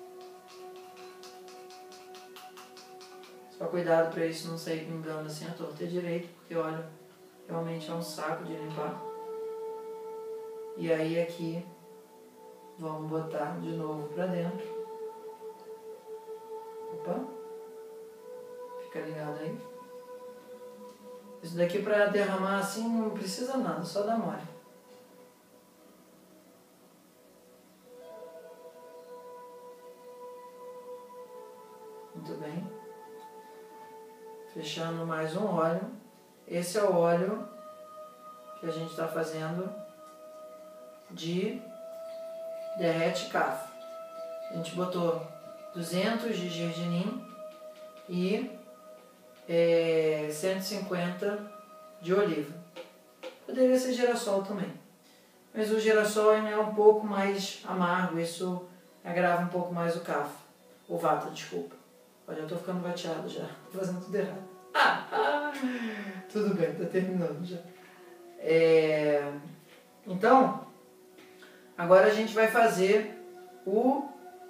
Só cuidado para isso não sair pingando assim a torta direito, porque olha, realmente é um saco de limpar. E aí aqui, vamos botar de novo para dentro. Opa, fica ligado aí. Isso daqui para derramar assim não precisa nada, só dá mole. Muito bem. Fechando mais um óleo. Esse é o óleo que a gente está fazendo de derrete café. A gente botou 200 de gergelim e 150 de oliva. Poderia ser girassol também. Mas o girassol é um pouco mais amargo, isso agrava um pouco mais o café. O vata, desculpa. Olha, eu tô ficando bateado já, tô fazendo tudo errado. Tudo bem, tá terminando já. Então, agora a gente vai fazer o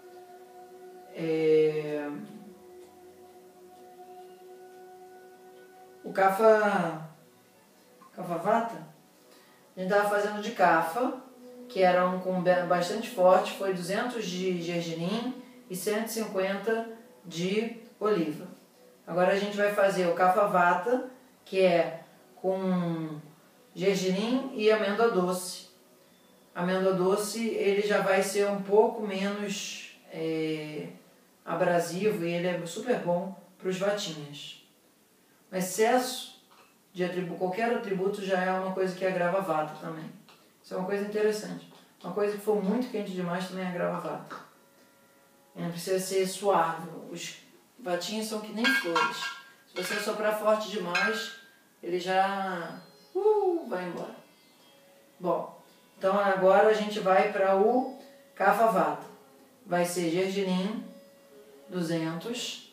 cafa vata. A gente tava fazendo de cafa, que era um com bastante forte, foi 200 de gergelim e 150 de oliva. Agora a gente vai fazer o cafa vata, que é com gergelim e amêndoa doce. Amêndoa doce ele já vai ser um pouco menos abrasivo e ele é super bom para os vatinhas. O excesso de qualquer atributo já é uma coisa que agrava vata também. Isso é uma coisa interessante. Uma coisa que for muito quente demais também agrava vata. Não precisa ser suave. Os vatinhos são que nem flores. Se você soprar forte demais, ele já vai embora. Bom, então agora a gente vai para o Kapha Vata. Vai ser gergelim 200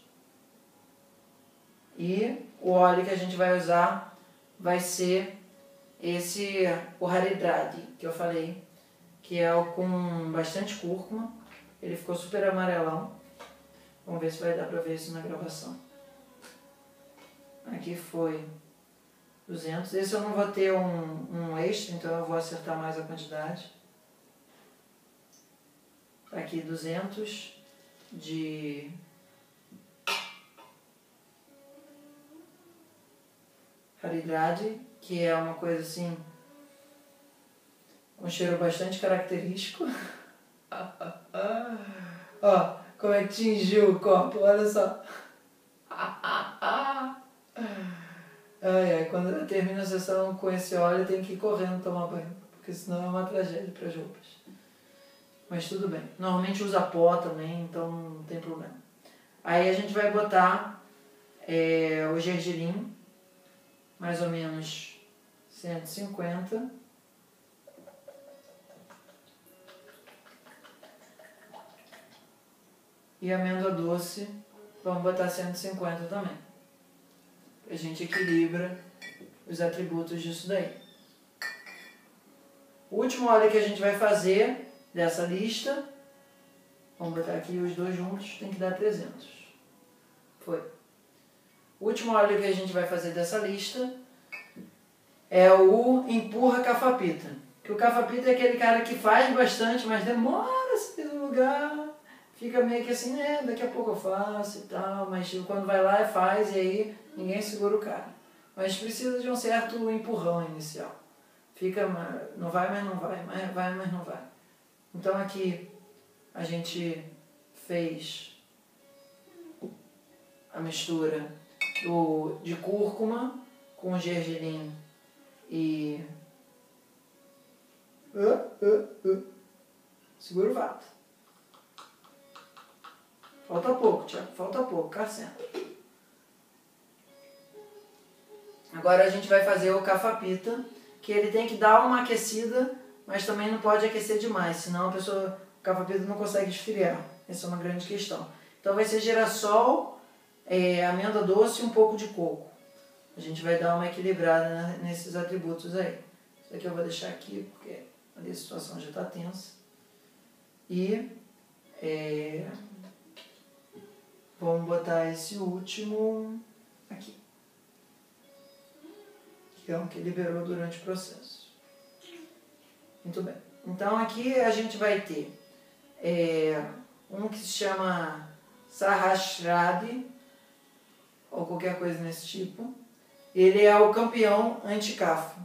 e o óleo que a gente vai usar vai ser o Haridradi, que eu falei, que é o com bastante cúrcuma. Ele ficou super amarelão. Vamos ver se vai dar para ver isso na gravação. Aqui foi 200. Esse eu não vou ter um extra, então eu vou acertar mais a quantidade. Aqui 200 de Haridradi, que é uma coisa assim, um cheiro bastante característico. Ó, como é que tingiu o copo, olha só. Quando ela termina a sessão com esse óleo, tem que ir correndo tomar banho, porque senão é uma tragédia para as roupas. Mas tudo bem. Normalmente usa pó também, então não tem problema. Aí a gente vai botar o gergelim, mais ou menos 150. E amêndoa doce, vamos botar 150 também. A gente equilibra os atributos disso daí. O último óleo que a gente vai fazer dessa lista, vamos botar aqui os dois juntos, tem que dar 300. Foi. O último óleo que a gente vai fazer dessa lista é o Empurra Kapha-Pitta. Que o Kapha-Pitta é aquele cara que faz bastante, mas demora a sair do lugar. Fica meio que assim, daqui a pouco eu faço e tal, mas quando vai lá faz e aí ninguém segura o cara. Mas precisa de um certo empurrão inicial. Fica, não vai, mas não vai, vai, mas não vai. Então aqui a gente fez a mistura de cúrcuma com gergelim e Segura o vato. Falta pouco, Tiago, falta pouco, Carcena. Agora a gente vai fazer o cafapita, que ele tem que dar uma aquecida, mas também não pode aquecer demais, senão o cafapita não consegue esfriar. Essa é uma grande questão. Então vai ser girassol, amêndoa doce e um pouco de coco. A gente vai dar uma equilibrada nesses atributos aí. Isso aqui eu vou deixar aqui, porque ali a situação já está tensa. E vamos botar esse último aqui, que é o que liberou durante o processo. Muito bem. Então aqui a gente vai ter um que se chama Sahasradi, ou qualquer coisa nesse tipo. Ele é o campeão anti-cafa.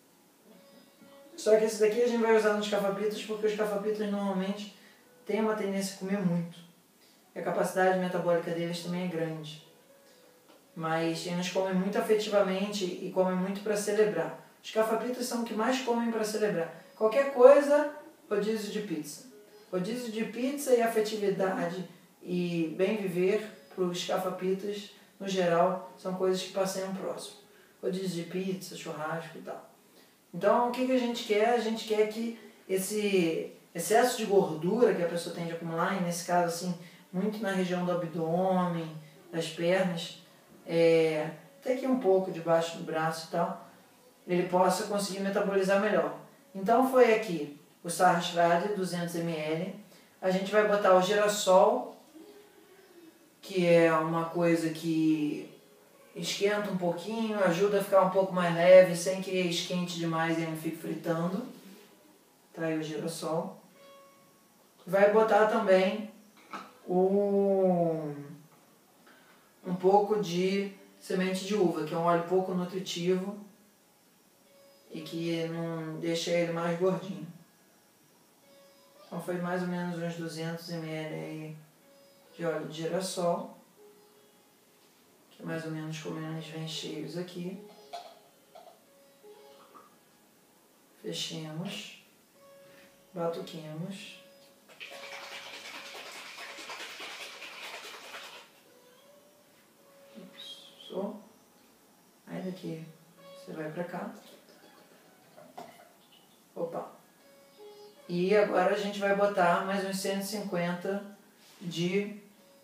Só que esse daqui a gente vai usar nos cafapitas, porque os cafapitas normalmente têm uma tendência a comer muito. E a capacidade metabólica deles também é grande. Mas eles comem muito afetivamente e comem muito para celebrar. Os cafapitas são os que mais comem para celebrar. Qualquer coisa, rodízio de pizza. Rodízio de pizza e afetividade e bem viver para os cafapitas, no geral, são coisas que passeiam próximo. Rodízio de pizza, churrasco e tal. Então, o que a gente quer? A gente quer que esse excesso de gordura que a pessoa tende a acumular, e nesse caso, assim, muito na região do abdômen, das pernas, até aqui um pouco debaixo do braço e tal, ele possa conseguir metabolizar melhor. Então foi aqui o Sahasradi, 200 ml. A gente vai botar o girassol, que é uma coisa que esquenta um pouquinho, ajuda a ficar um pouco mais leve, sem que esquente demais e não fique fritando. Tá aí o girassol. Vai botar também um pouco de semente de uva, que é um óleo pouco nutritivo e que não deixa ele mais gordinho. Então foi mais ou menos uns 200 ml aí de óleo de girassol, que mais ou menos como eles vêm cheios aqui. Fechemos, batuquemos. Aí daqui você vai pra cá. Opa! E agora a gente vai botar mais uns 150 de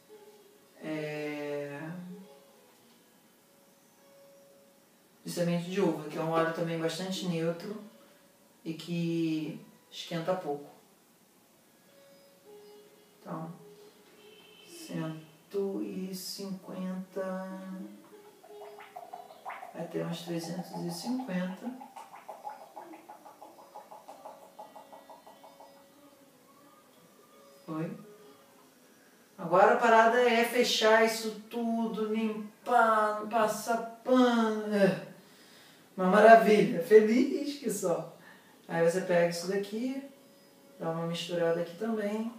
semente de uva, que é um óleo também bastante neutro e que esquenta pouco. Então, 150, vai ter uns 350. Foi. Agora a parada é fechar isso tudo, limpar, passar pano. Uma maravilha, feliz que só. Aí você pega isso daqui, dá uma misturada aqui também.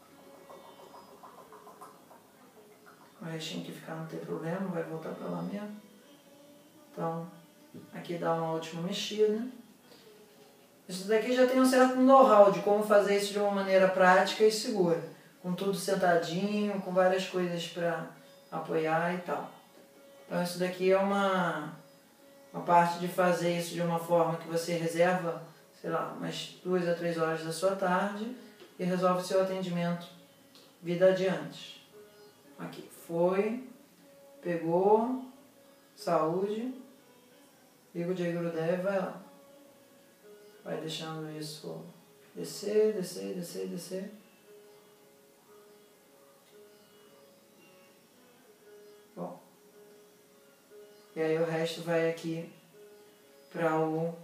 O restinho que ficar não tem problema, vai voltar pra lá mesmo. Então, aqui dá uma última mexida. Isso daqui já tem um certo know-how de como fazer isso de uma maneira prática e segura. Com tudo sentadinho, com várias coisas para apoiar e tal. Então isso daqui é uma parte de fazer isso de uma forma que você reserva, sei lá, umas 2 a 3 horas da sua tarde e resolve seu atendimento vida adiante. Aqui, foi, pegou, saúde, liga o Jai Gurudev e vai lá. Vai deixando isso descer, descer, descer, descer. Bom. E aí o resto vai aqui para o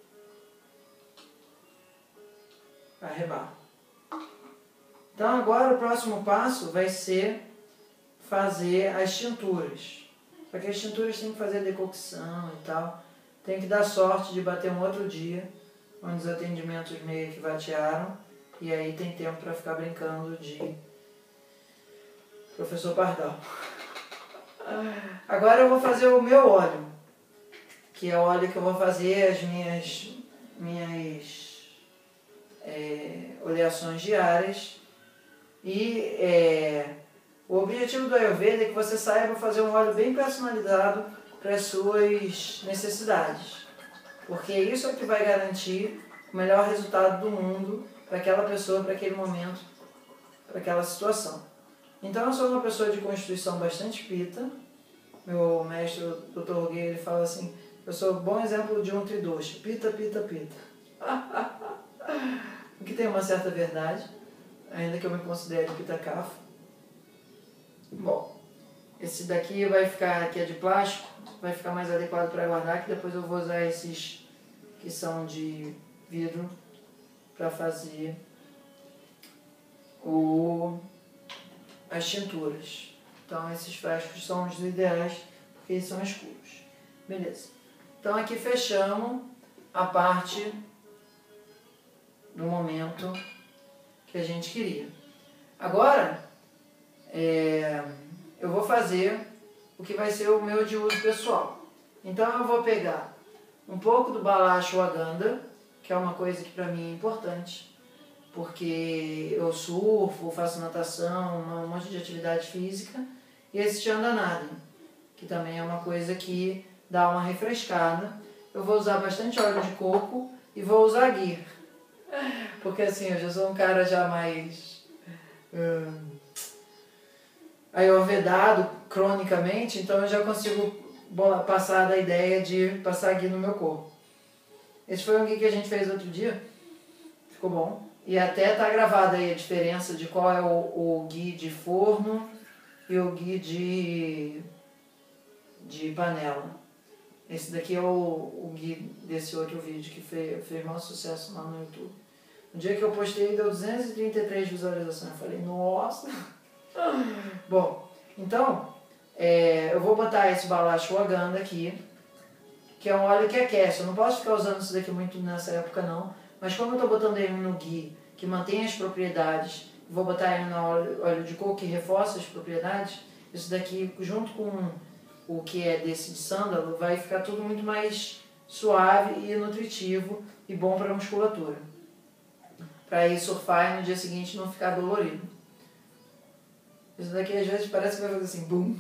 arrebar. Então agora o próximo passo vai ser fazer as tinturas. Só que as tinturas tem que fazer decocção e tal. Tem que dar sorte de bater um outro dia, onde os atendimentos meio que vatearam, e aí tem tempo para ficar brincando de professor Pardal. Agora eu vou fazer o meu óleo, que é o óleo que eu vou fazer as minhas oleações diárias. E o objetivo do Ayurveda é que você saiba fazer um óleo bem personalizado para as suas necessidades. Porque isso é o que vai garantir o melhor resultado do mundo para aquela pessoa, para aquele momento, para aquela situação. Então eu sou uma pessoa de constituição bastante pita. Meu mestre, o Dr. Roguei, ele fala assim, eu sou um bom exemplo de um tridosha, pita, pita, pita. O que tem uma certa verdade, ainda que eu me considere pita kapha. Bom, esse daqui vai ficar, que é de plástico, vai ficar mais adequado para guardar, que depois eu vou usar esses que são de vidro para fazer as tinturas. Então esses frascos são os ideais, porque eles são escuros. Beleza. Então aqui fechamos a parte do momento que a gente queria. Agora, eu vou fazer o que vai ser o meu de uso pessoal. Então eu vou pegar um pouco do Bala Ashwagandha, que é uma coisa que para mim é importante, porque eu surfo, faço natação, um monte de atividade física, e esse Chandanadin, que também é uma coisa que dá uma refrescada. Eu vou usar bastante óleo de coco e vou usar ghee, porque assim, eu já sou um cara já mais ayurvedado cronicamente, então eu já consigo passar da ideia de passar ghee no meu corpo. Esse foi um ghee que a gente fez outro dia, ficou bom. E até tá gravada aí a diferença de qual é o ghee de forno e o ghee de panela. Esse daqui é o ghee desse outro vídeo que fez maior sucesso lá no YouTube. No dia que eu postei deu 233 visualizações. Eu falei, nossa! Bom, então eu vou botar esse Bala Ashwagandha aqui, que é um óleo que aquece. Eu não posso ficar usando isso daqui muito nessa época não, mas como eu estou botando ele no ghee, que mantém as propriedades, vou botar ele no óleo de coco que reforça as propriedades, isso daqui junto com o que é desse de sândalo vai ficar tudo muito mais suave e nutritivo e bom para a musculatura. Para ir surfar e no dia seguinte não ficar dolorido. Isso daqui às vezes parece que vai fazer assim, bum.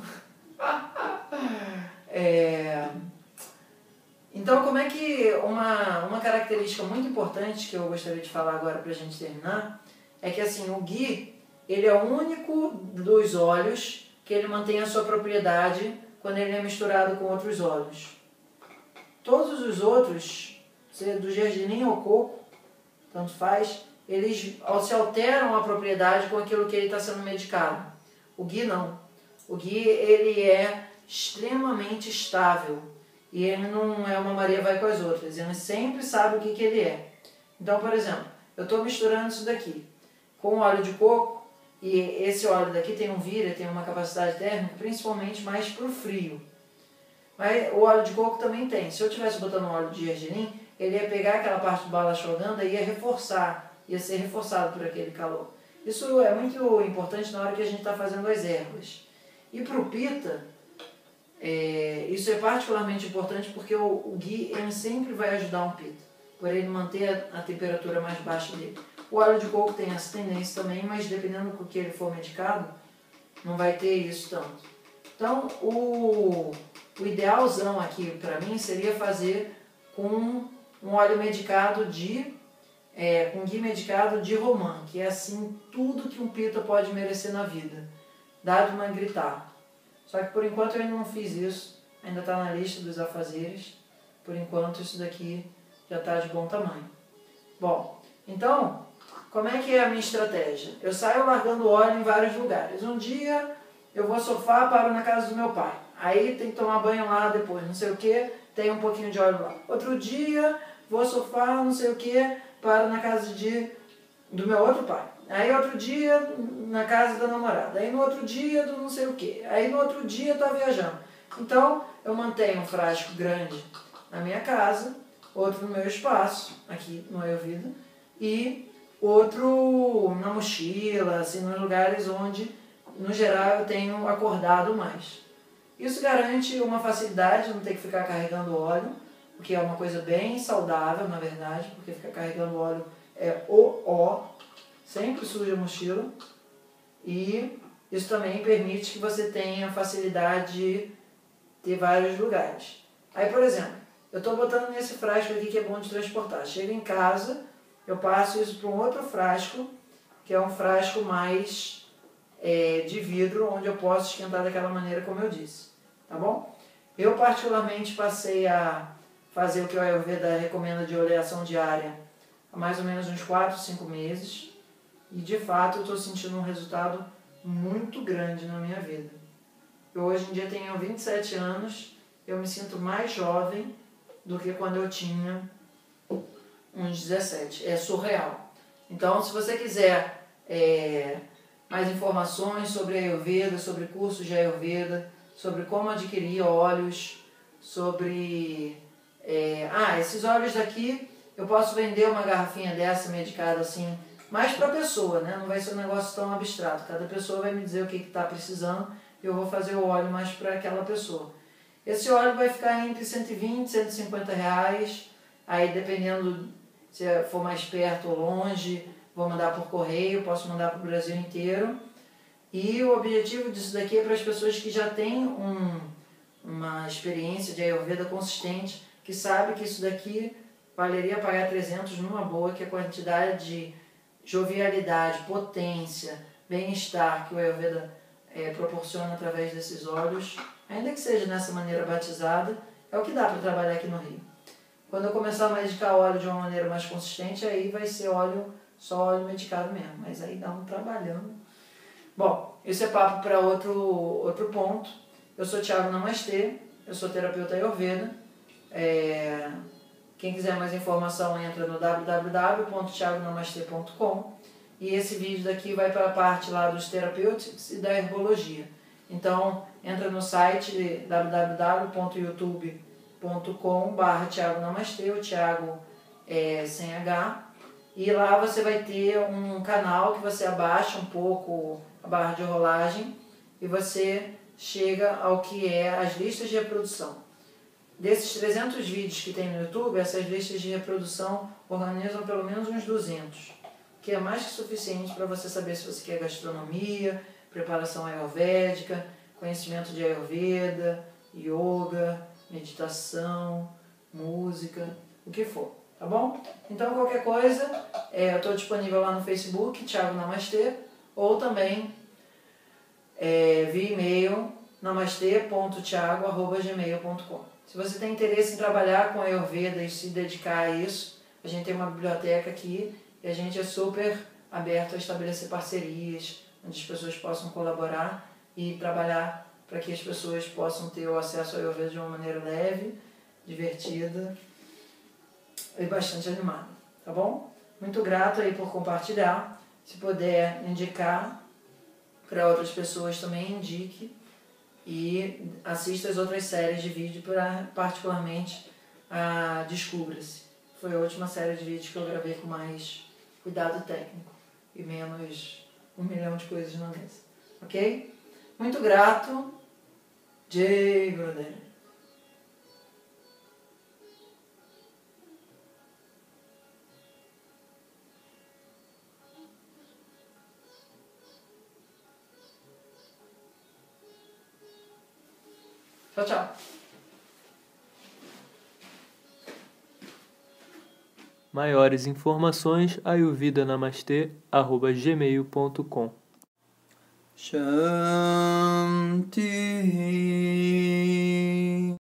Então, como é que uma característica muito importante que eu gostaria de falar agora para a gente terminar, é que assim, o ghee, ele é o único dos óleos que ele mantém a sua propriedade quando ele é misturado com outros óleos. Todos os outros, seja do gergelim ou coco, tanto faz, eles se alteram a propriedade com aquilo que ele está sendo medicado. O ghee não. O ghee, ele é extremamente estável. E ele não é uma Maria vai com as outras. Ele sempre sabe o que ele é. Então, por exemplo, eu estou misturando isso daqui com óleo de coco. E esse óleo daqui tem um vira, tem uma capacidade térmica, principalmente mais para o frio. Mas o óleo de coco também tem. Se eu estivesse botando óleo de gergelim, ele ia pegar aquela parte do Bala Ashwagandha e ia reforçar. Ia ser reforçado por aquele calor. Isso é muito importante na hora que a gente está fazendo as ervas. E para o pita, isso é particularmente importante porque o ghee ele sempre vai ajudar um pita, por ele manter a temperatura mais baixa dele. O óleo de coco tem essa tendência também, mas dependendo do que ele for medicado, não vai ter isso tanto. Então, o idealzão aqui para mim seria fazer com um óleo medicado com ghee medicado de romã, que é assim tudo que um pita pode merecer na vida, dado uma gritar. Só que por enquanto eu ainda não fiz isso, ainda está na lista dos afazeres, por enquanto isso daqui já está de bom tamanho. Bom, então, como é que é a minha estratégia? Eu saio largando óleo em vários lugares. Um dia eu vou surfar, paro na casa do meu pai, aí tem que tomar banho lá depois, não sei o que, tem um pouquinho de óleo lá. Outro dia vou surfar, não sei o que, paro na casa do meu outro pai. Aí outro dia na casa da namorada, aí no outro dia do não sei o que, aí no outro dia tá viajando. Então eu mantenho um frasco grande na minha casa, outro no meu espaço, aqui no Ayurveda, e outro na mochila, assim, nos lugares onde, no geral, eu tenho acordado mais. Isso garante uma facilidade de não ter que ficar carregando óleo, o que é uma coisa bem saudável, na verdade, porque ficar carregando óleo é OO, sempre suja a mochila, e isso também permite que você tenha facilidade de ter vários lugares. Aí, por exemplo, eu estou botando nesse frasco aqui que é bom de transportar. Chego em casa, eu passo isso para um outro frasco, que é um frasco mais de vidro, onde eu posso esquentar daquela maneira como eu disse. Tá bom? Eu particularmente passei a fazer o que o Ayurveda recomenda de oleação diária há mais ou menos uns 4, 5 meses. E de fato eu estou sentindo um resultado muito grande na minha vida. Eu hoje em dia tenho 27 anos, eu me sinto mais jovem do que quando eu tinha uns 17. É surreal. Então, se você quiser mais informações sobre Ayurveda, sobre cursos de Ayurveda, sobre como adquirir óleos, sobre... esses óleos daqui, eu posso vender uma garrafinha dessa medicada assim, mais para a pessoa, né? Não vai ser um negócio tão abstrato. Cada pessoa vai me dizer o que está precisando e eu vou fazer o óleo mais para aquela pessoa. Esse óleo vai ficar entre 120 e 150 reais, aí dependendo se for mais perto ou longe, vou mandar por correio, posso mandar para o Brasil inteiro. E o objetivo disso daqui é para as pessoas que já têm uma experiência de Ayurveda consistente, que sabe que isso daqui valeria pagar 300 numa boa, que a quantidade de jovialidade, potência, bem-estar que o Ayurveda proporciona através desses óleos, ainda que seja dessa maneira batizada, é o que dá para trabalhar aqui no Rio. Quando eu começar a medicar óleo de uma maneira mais consistente, aí vai ser só óleo medicado mesmo, mas aí dá um trabalhão. Bom, isso é papo para outro ponto. Eu sou Thiago Namastê, eu sou terapeuta Ayurveda. Quem quiser mais informação entra no www.thiagonamastê.com e esse vídeo daqui vai para a parte lá dos therapeutics e da herbologia. Então, entra no site www.youtube.com/Thiago Namastê, o Thiago sem H, e lá você vai ter um canal que você abaixa um pouco a barra de rolagem e você chega ao que é as listas de reprodução. Desses 300 vídeos que tem no YouTube, essas listas de reprodução organizam pelo menos uns 200, que é mais que suficiente para você saber se você quer gastronomia, preparação ayurvédica, conhecimento de Ayurveda, yoga, meditação, música, o que for, tá bom? Então qualquer coisa, eu estou disponível lá no Facebook, Thiago Namastê, ou também via e-mail namastê.thiago@gmail.com. Se você tem interesse em trabalhar com Ayurveda e se dedicar a isso, a gente tem uma biblioteca aqui e a gente é super aberto a estabelecer parcerias, onde as pessoas possam colaborar e trabalhar para que as pessoas possam ter o acesso ao Ayurveda de uma maneira leve, divertida e bastante animada, tá bom? Muito grato aí por compartilhar. Se puder indicar para outras pessoas, também indique. E assista as outras séries de vídeo, particularmente a Descubra-se. Foi a última série de vídeos que eu gravei com mais cuidado técnico e menos 1 milhão de coisas na mesa. Ok? Muito grato. Jai Gurudev. Tchau, tchau. Maiores informações, ayurvedanamastê@gmail.com.